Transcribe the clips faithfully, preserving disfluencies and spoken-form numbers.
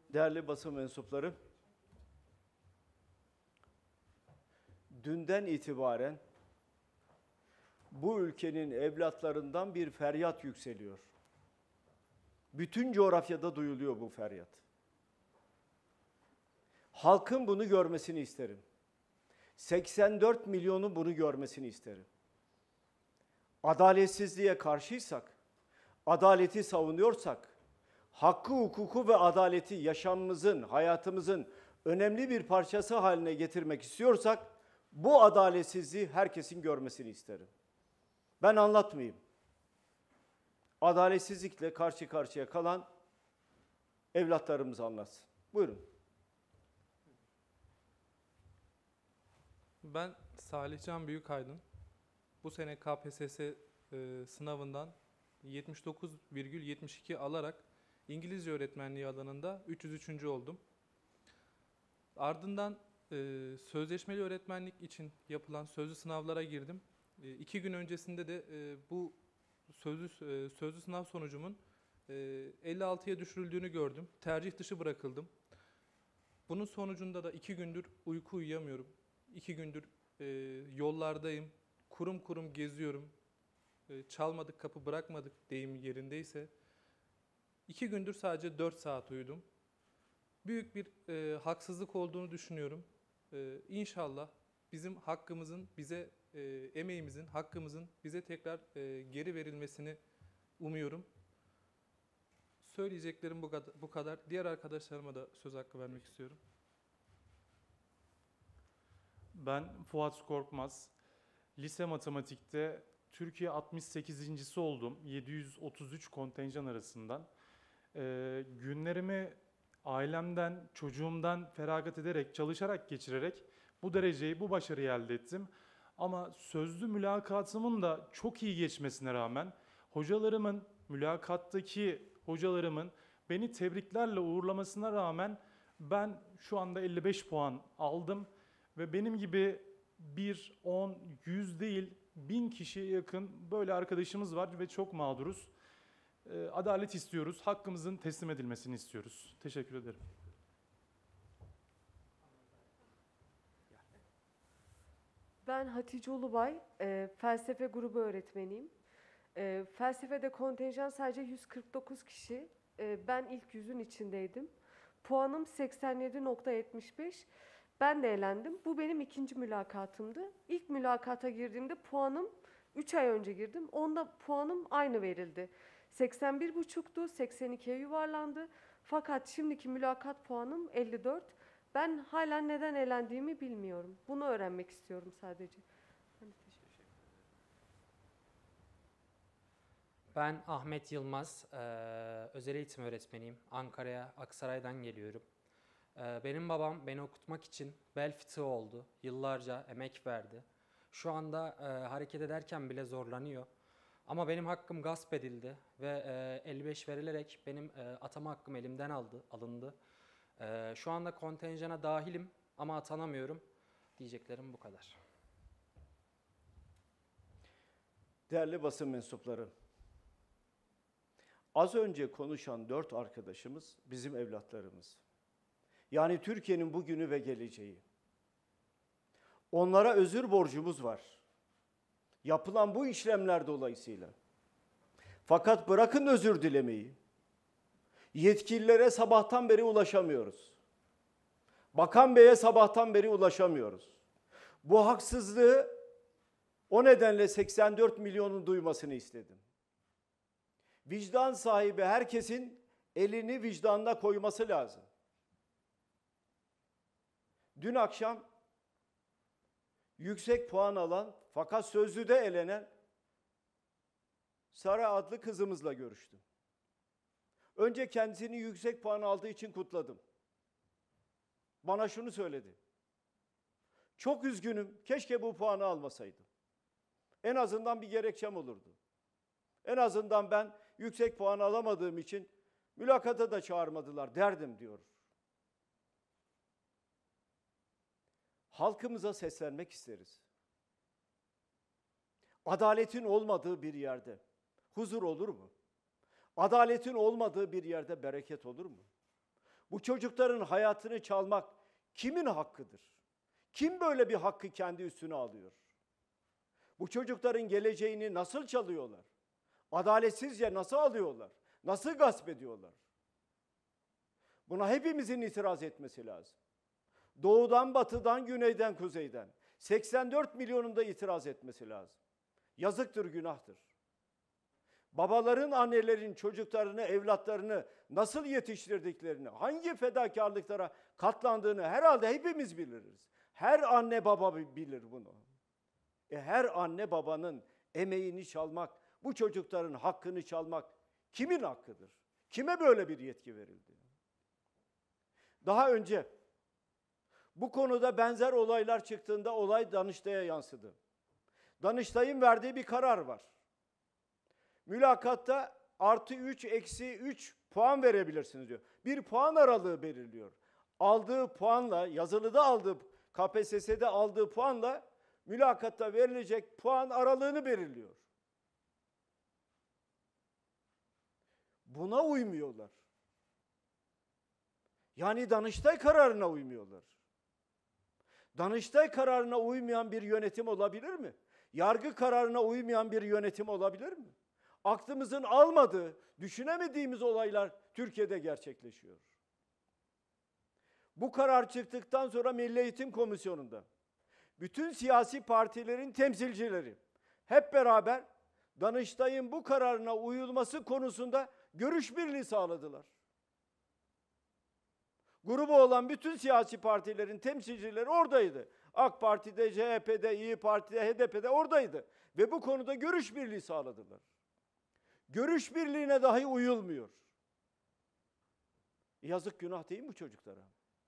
Değerli basın mensupları, dünden itibaren bu ülkenin evlatlarından bir feryat yükseliyor. Bütün coğrafyada duyuluyor bu feryat. Halkın bunu görmesini isterim. seksen dört milyonun bunu görmesini isterim. Adaletsizliğe karşıysak, adaleti savunuyorsak, hakkı, hukuku ve adaleti yaşamımızın, hayatımızın önemli bir parçası haline getirmek istiyorsak, bu adaletsizliği herkesin görmesini isterim. Ben anlatmayayım. Adaletsizlikle karşı karşıya kalan evlatlarımız anlatsın. Buyurun. Ben Salihcan Büyükaydın. Bu sene K P S S e, sınavından yetmiş dokuz virgül yetmiş iki alarak İngilizce öğretmenliği alanında üç yüz üçüncü oldum. Ardından e, sözleşmeli öğretmenlik için yapılan sözlü sınavlara girdim. E, iki gün öncesinde de e, bu sözlü, e, sözlü sınav sonucumun e, elli altıya düşürüldüğünü gördüm. Tercih dışı bırakıldım. Bunun sonucunda da iki gündür uyku uyuyamıyorum. İki gündür e, yollardayım, kurum kurum geziyorum. E, çalmadık kapı bırakmadık deyim yerindeyse. İki gündür sadece dört saat uyudum. Büyük bir e, haksızlık olduğunu düşünüyorum. E, İnşallah bizim hakkımızın, bize e, emeğimizin, hakkımızın bize tekrar e, geri verilmesini umuyorum. Söyleyeceklerim bu kadar, bu kadar. Diğer arkadaşlarıma da söz hakkı vermek istiyorum. Ben Fuat Korkmaz. Lise matematikte Türkiye altmış sekizincisi oldum. yedi yüz otuz üç kontenjan arasından. Ee, günlerimi ailemden, çocuğumdan feragat ederek, çalışarak geçirerek bu dereceyi, bu başarıyı elde ettim. Ama sözlü mülakatımın da çok iyi geçmesine rağmen hocalarımın, mülakattaki hocalarımın beni tebriklerle uğurlamasına rağmen ben şu anda elli beş puan aldım. Ve benim gibi bir, on, yüz değil, bin kişiye yakın böyle arkadaşımız var ve çok mağduruz. Adalet istiyoruz, hakkımızın teslim edilmesini istiyoruz. Teşekkür ederim. Ben Hatice Ulubay, e, felsefe grubu öğretmeniyim. E, felsefede kontenjan sadece yüz kırk dokuz kişi. E, ben ilk yüzün içindeydim. Puanım seksen yedi nokta yetmiş beş. Ben de elendim. Bu benim ikinci mülakatımdı. İlk mülakata girdiğimde puanım, üç ay önce girdim. Onda puanım aynı verildi. seksen bir buçuktu, seksen ikiye yuvarlandı. Fakat şimdiki mülakat puanım elli dört. Ben hala neden elendiğimi bilmiyorum. Bunu öğrenmek istiyorum sadece. Ben Ahmet Yılmaz, ee, özel eğitim öğretmeniyim. Ankara'ya, Aksaray'dan geliyorum. Ee, benim babam beni okutmak için bel fıtığı oldu. Yıllarca emek verdi. Şu anda e, hareket ederken bile zorlanıyor. Ama benim hakkım gasp edildi ve e, elli beş verilerek benim e, atama hakkım elimden aldı, alındı. E, şu anda kontenjana dahilim ama atanamıyorum. Diyeceklerim bu kadar. Değerli basın mensupları, az önce konuşan dört arkadaşımız bizim evlatlarımız. Yani Türkiye'nin bugünü ve geleceği. Onlara özür borcumuz var. Yapılan bu işlemler dolayısıyla. Fakat bırakın özür dilemeyi. Yetkililere sabahtan beri ulaşamıyoruz. Bakan Bey'e sabahtan beri ulaşamıyoruz. Bu haksızlığı o nedenle seksen dört milyonun duymasını istedim. Vicdan sahibi herkesin elini vicdanına koyması lazım. Dün akşam yüksek puan alan fakat sözlüde elenen Sara adlı kızımızla görüştüm. Önce kendisini yüksek puan aldığı için kutladım. Bana şunu söyledi. Çok üzgünüm, keşke bu puanı almasaydım. En azından bir gerekçem olurdu. En azından ben yüksek puan alamadığım için mülakata da çağırmadılar derdim diyor. Halkımıza seslenmek isteriz. Adaletin olmadığı bir yerde huzur olur mu? Adaletin olmadığı bir yerde bereket olur mu? Bu çocukların hayatını çalmak kimin hakkıdır? Kim böyle bir hakkı kendi üstüne alıyor? Bu çocukların geleceğini nasıl çalıyorlar? Adaletsizce nasıl alıyorlar? Nasıl gasp ediyorlar? Buna hepimizin itiraz etmesi lazım. Doğudan, batıdan, güneyden, kuzeyden. seksen dört milyonun da itiraz etmesi lazım. Yazıktır, günahtır. Babaların, annelerin çocuklarını, evlatlarını nasıl yetiştirdiklerini, hangi fedakarlıklara katlandığını herhalde hepimiz biliriz. Her anne baba bilir bunu. E her anne babanın emeğini çalmak, bu çocukların hakkını çalmak kimin hakkıdır? Kime böyle bir yetki verildi? Daha önce bu konuda benzer olaylar çıktığında olay Danıştay'a yansıdı. Danıştay'ın verdiği bir karar var. Mülakatta artı üç, eksi üç puan verebilirsiniz diyor. Bir puan aralığı belirliyor. Aldığı puanla, yazılıda aldığı, K P S S'de aldığı puanla mülakatta verilecek puan aralığını belirliyor. Buna uymuyorlar. Yani Danıştay kararına uymuyorlar. Danıştay kararına uymayan bir yönetim olabilir mi? Yargı kararına uymayan bir yönetim olabilir mi? Aklımızın almadığı, düşünemediğimiz olaylar Türkiye'de gerçekleşiyor. Bu karar çıktıktan sonra Milli Eğitim Komisyonu'nda bütün siyasi partilerin temsilcileri hep beraber Danıştay'ın bu kararına uyulması konusunda görüş birliği sağladılar. Grubu olan bütün siyasi partilerin temsilcileri oradaydı. AK Parti'de, C H P'de, İYİ Parti'de, H D P'de oradaydı. Ve bu konuda görüş birliği sağladılar. Görüş birliğine dahi uyulmuyor. Yazık, günah değil mi bu çocuklara?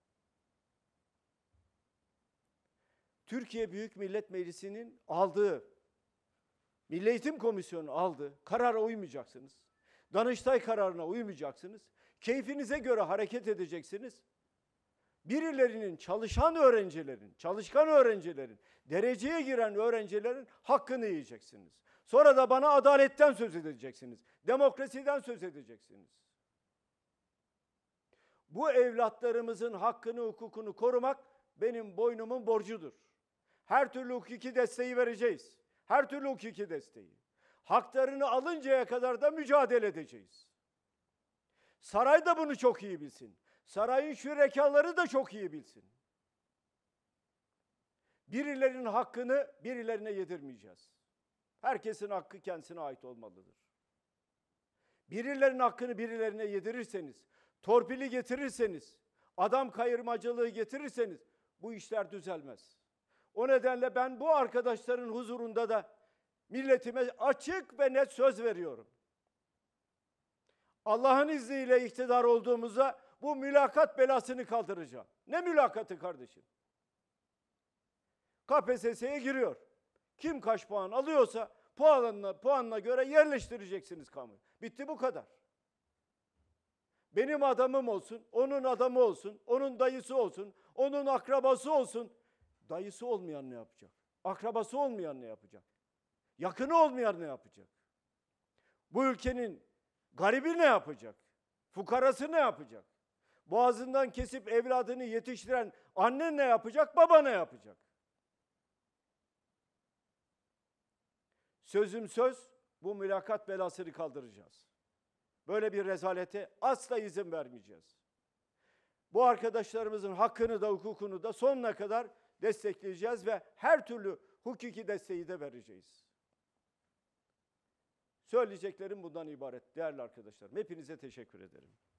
Türkiye Büyük Millet Meclisi'nin aldığı, Milli Eğitim Komisyonu aldığı karara uymayacaksınız. Danıştay kararına uymayacaksınız. Keyfinize göre hareket edeceksiniz. Birilerinin, çalışan öğrencilerin, çalışkan öğrencilerin, dereceye giren öğrencilerin hakkını yiyeceksiniz. Sonra da bana adaletten söz edeceksiniz. Demokrasiden söz edeceksiniz. Bu evlatlarımızın hakkını, hukukunu korumak benim boynumun borcudur. Her türlü hukuki desteği vereceğiz. Her türlü hukuki desteği. Haklarını alıncaya kadar da mücadele edeceğiz. Saray da bunu çok iyi bilsin. Sarayın şürekaları da çok iyi bilsin. Birilerinin hakkını birilerine yedirmeyeceğiz. Herkesin hakkı kendisine ait olmalıdır. Birilerinin hakkını birilerine yedirirseniz, torpili getirirseniz, adam kayırmacılığı getirirseniz bu işler düzelmez. O nedenle ben bu arkadaşların huzurunda da milletime açık ve net söz veriyorum. Allah'ın izniyle iktidar olduğumuzda bu mülakat belasını kaldıracağım. Ne mülakatı kardeşim? K P S S'ye giriyor. Kim kaç puan alıyorsa puanına, puanına göre yerleştireceksiniz kamuoyu. Bitti, bu kadar. Benim adamım olsun, onun adamı olsun, onun dayısı olsun, onun akrabası olsun. Dayısı olmayan ne yapacak? Akrabası olmayan ne yapacak? Yakını olmayan ne yapacak? Bu ülkenin garibi ne yapacak? Fukarası ne yapacak? Boğazından kesip evladını yetiştiren anne ne yapacak? Baba ne yapacak? Sözüm söz, bu mülakat belasını kaldıracağız. Böyle bir rezalete asla izin vermeyeceğiz. Bu arkadaşlarımızın hakkını da hukukunu da sonuna kadar destekleyeceğiz ve her türlü hukuki desteği de vereceğiz. Söyleyeceklerim bundan ibaret değerli arkadaşlarım. Hepinize teşekkür ederim.